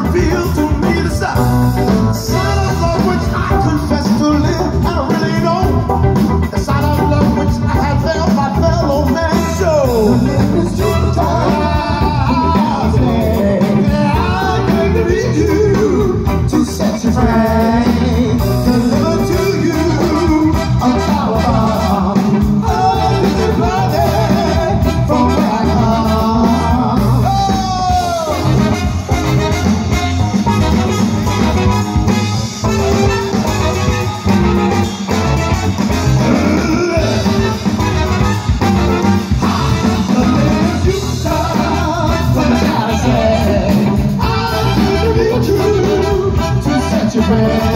revealed to me the sign of love which I confess to live, and I really know the sign of love which I have felt my fellow man show. It's true time. I came to meet you to set you free, deliver to you a power bomb. Oh, this is bloody from where I come. Friend.